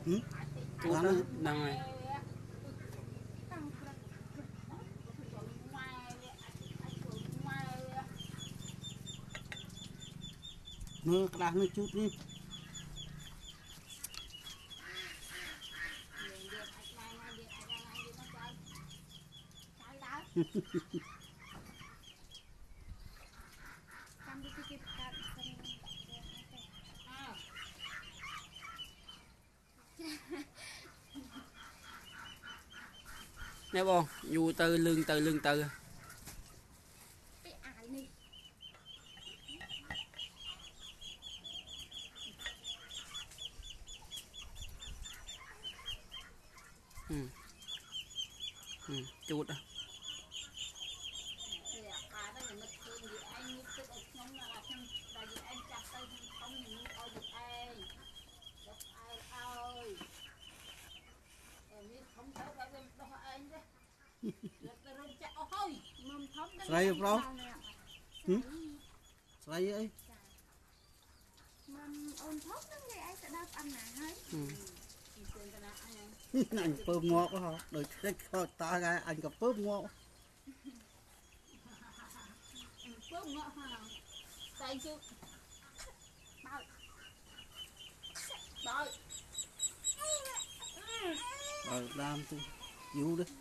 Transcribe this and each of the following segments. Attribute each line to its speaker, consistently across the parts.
Speaker 1: Chút đó, đang rồi.
Speaker 2: Mưa cái nó chút đi.
Speaker 1: Nè bông, dù từ lưng từ. Chút đó.
Speaker 2: Sợi bro. Sợi ấy. Anh bơm ngọt quá hả? Đôi thích ta ra anh gặp bơm ngọt.
Speaker 3: Bơm ngọt hả? Tay chứ. Đợi.
Speaker 2: Rồi làm tôi vô đi.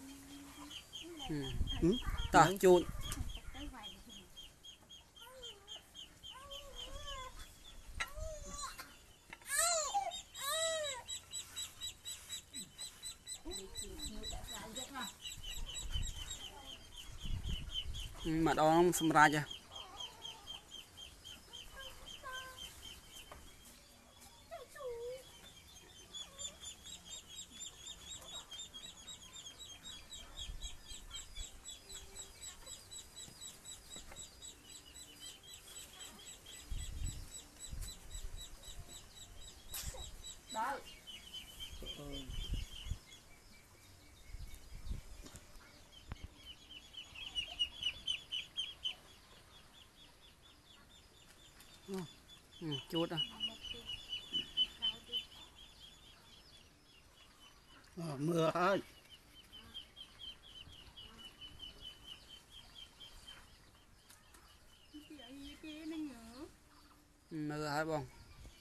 Speaker 1: Ta chút. Mà đó nó xâm ra chưa?
Speaker 3: Đợi.
Speaker 1: Chút đó.
Speaker 2: Mưa ơi.
Speaker 1: Mưa hả bông?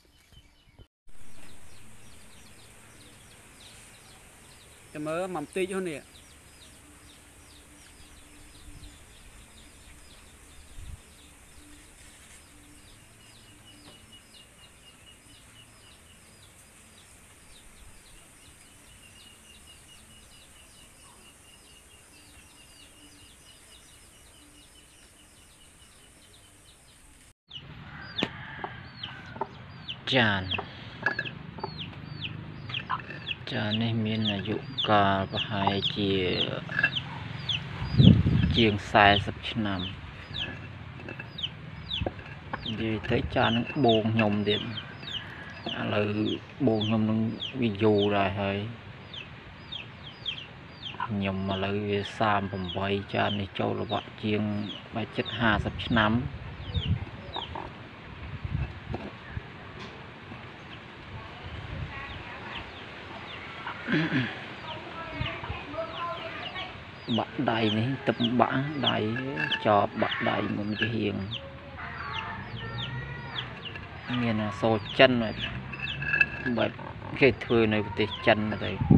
Speaker 1: Cái mưa mầm tí cho nè.
Speaker 4: Chàn nàyមានអាយុកាលប្រហែលជាង40ឆ្នាំនិយាយទៅចាននឹងបូងខ្ញុំទៀតឥឡូវបូងខ្ញុំនឹងវាយូរដែរហើយខ្ញុំឥឡូវវា38ចាននេះចូលល្បាក់ជាងជិត50ឆ្នាំបាក់ដៃនេះទឹកបាក់ដៃចបបាក់ដៃមុនជាហៀងមានសូចិនបែបគេធ្វើនៅប្រទេសចិនទៅ